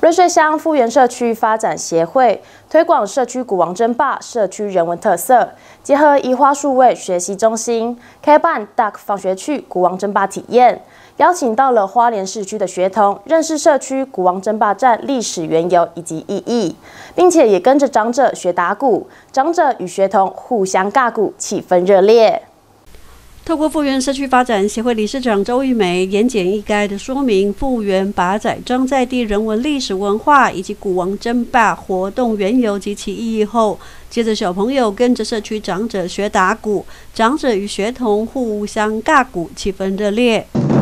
瑞穗乡复原社区发展协会推广社区古王争霸社区人文特色，结合宜花数位学习中心开办 Duck 放学去古王争霸体验，邀请到了花莲市区的学童认识社区古王争霸战历史缘由以及意义，并且也跟着长者学打鼓，长者与学童互相尬鼓，气氛热烈。 透过复原社区发展协会理事长周玉梅言简意赅的说明复原把仔庄在地人文历史文化以及古王争霸活动缘由及其意义后，接着小朋友跟着社区长者学打鼓，长者与学童互相尬鼓，气氛热烈。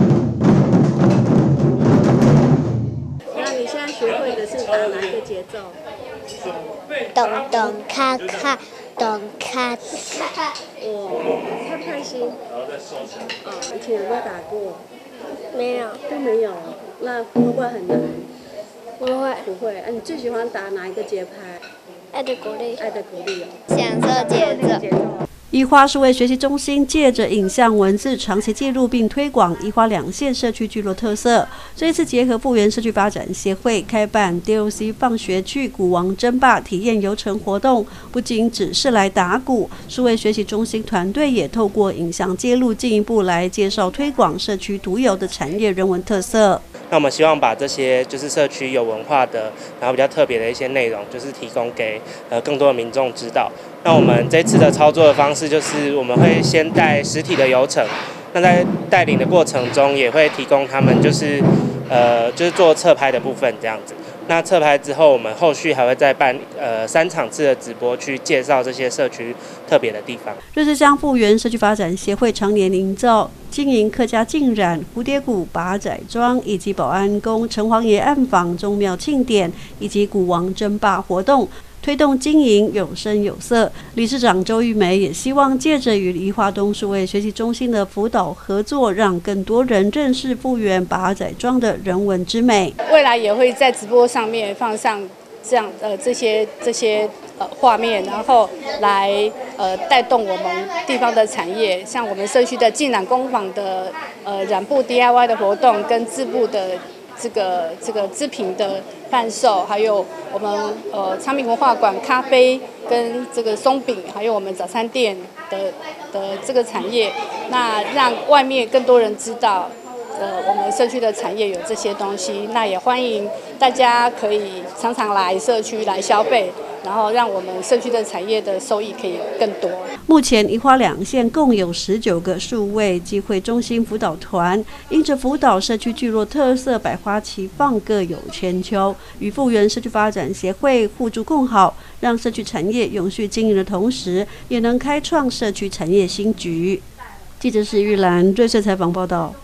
那你现在学会的是打哪一个节奏？ 咚咚咔咔，咚咔咔。 哦，开不开心？以前有没有打过？ 没有， 都没有。那会不会很难？ 不会。 不会。你最喜欢打哪一个节拍？ 爱的鼓励， 爱的鼓励哦。 享受节奏。 宜花数位学习中心借着影像文字长期记录并推广宜花两县社区聚落特色，这一次结合复原社区发展协会开办 DOC 放学去古王争霸体验游程活动，不仅只是来打鼓，数位学习中心团队也透过影像记录进一步来介绍推广社区独有的产业人文特色。 那我们希望把这些就是社区有文化的，然后比较特别的一些内容，就是提供给更多的民众知道。那我们这次的操作的方式就是我们会先带实体的游程，那在带领的过程中也会提供他们就是做侧拍的部分这样子。那侧拍之后，我们后续还会再办3场次的直播，去介绍这些社区特别的地方。 瑞穗乡复原社区发展协会常年营造、经营客家浸染、蝴蝶谷、把仔庄以及保安宫、城隍爷暗访、宗庙庆典以及古王争霸活动。 推动经营有声有色，理事长周玉梅也希望借着与宜花东数位学习中心的辅导合作，让更多人认识复原把仔庄的人文之美。 未来也会在直播上面放上这样这些画面，然后来带动我们地方的产业，像我们社区的浸染工坊的染布 DIY 的活动跟织布的。 这个织品的贩售，还有我们昌明文化馆咖啡跟这个松饼，还有我们早餐店的这个产业，那让外面更多人知道，我们社区的产业有这些东西，那也欢迎大家可以常常来社区来消费。 然后让我们社区的产业的收益可以更多。 目前宜花两县共有19个数位机会中心辅导团，因着辅导社区聚落特色百花齐放，各有千秋，与复原社区发展协会互助共好，让社区产业永续经营的同时，也能开创社区产业新局。记者史玉兰瑞穗采访报道。